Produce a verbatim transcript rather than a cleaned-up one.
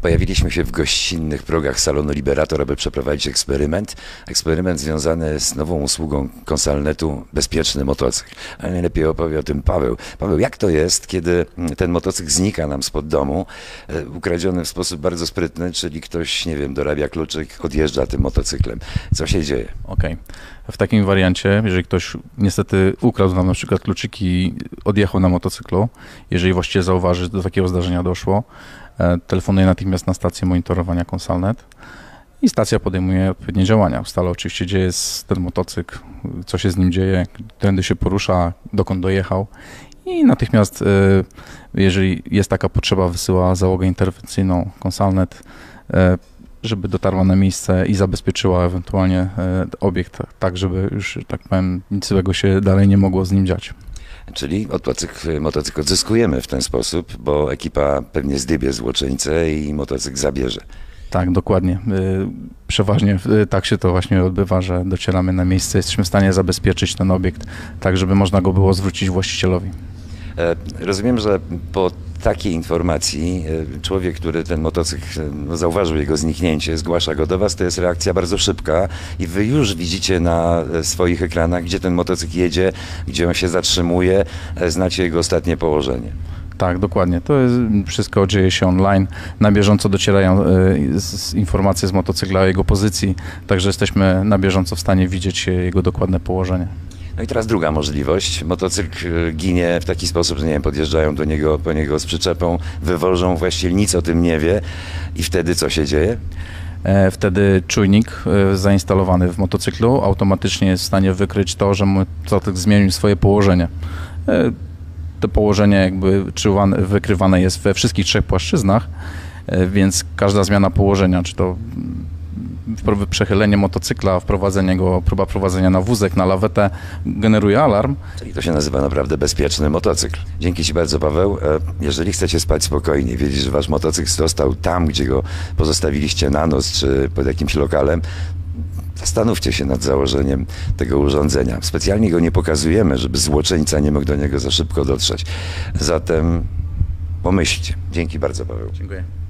Pojawiliśmy się w gościnnych progach salonu Liberator, aby przeprowadzić eksperyment. Eksperyment związany z nową usługą Consalnetu Bezpieczny Motocykl. Ale najlepiej opowie o tym Paweł. Paweł, jak to jest, kiedy ten motocykl znika nam spod domu, ukradziony w sposób bardzo sprytny, czyli ktoś, nie wiem, dorabia kluczyk, odjeżdża tym motocyklem. Co się dzieje? Okej. Okay. W takim wariancie, jeżeli ktoś niestety ukradł nam na przykład kluczyki i odjechał na motocyklu, jeżeli właściciel zauważy, że do takiego zdarzenia doszło, telefonuje natychmiast na stację monitorowania Consalnet i stacja podejmuje odpowiednie działania. Ustala oczywiście, gdzie jest ten motocykl, co się z nim dzieje, którędy się porusza, dokąd dojechał i natychmiast, jeżeli jest taka potrzeba, wysyła załogę interwencyjną Consalnet, żeby dotarła na miejsce i zabezpieczyła ewentualnie obiekt tak, żeby już, tak powiem, nic złego się dalej nie mogło z nim dziać. Czyli motocykl, motocykl odzyskujemy w ten sposób, bo ekipa pewnie zdybie złoczyńcę i motocykl zabierze. Tak, dokładnie. Przeważnie tak się to właśnie odbywa, że docieramy na miejsce, jesteśmy w stanie zabezpieczyć ten obiekt tak, żeby można go było zwrócić właścicielowi. Rozumiem, że po takiej informacji człowiek, który ten motocykl no, zauważył jego zniknięcie, zgłasza go do was, to jest reakcja bardzo szybka i wy już widzicie na swoich ekranach, gdzie ten motocykl jedzie, gdzie on się zatrzymuje, znacie jego ostatnie położenie. Tak, dokładnie. To jest, wszystko dzieje się online. Na bieżąco docierają y, z, informacje z motocykla o jego pozycji, także jesteśmy na bieżąco w stanie widzieć jego dokładne położenie. No i teraz druga możliwość. Motocykl ginie w taki sposób, że nie wiem, podjeżdżają do niego, po niego z przyczepą, wywożą, właściciel nic o tym nie wie i wtedy co się dzieje? Wtedy czujnik zainstalowany w motocyklu automatycznie jest w stanie wykryć to, że motocykl zmienił swoje położenie. To położenie jakby czuwane, wykrywane jest we wszystkich trzech płaszczyznach, więc każda zmiana położenia, czy to przechylenie motocykla, wprowadzenie go, próba prowadzenia na wózek, na lawetę, generuje alarm. Czyli to się nazywa naprawdę bezpieczny motocykl. Dzięki ci bardzo, Paweł. Jeżeli chcecie spać spokojnie, wiedzieć, że wasz motocykl został tam, gdzie go pozostawiliście na noc, czy pod jakimś lokalem, zastanówcie się nad założeniem tego urządzenia. Specjalnie go nie pokazujemy, żeby złoczyńca nie mógł do niego za szybko dotrzeć. Zatem pomyślcie. Dzięki bardzo, Paweł. Dziękuję.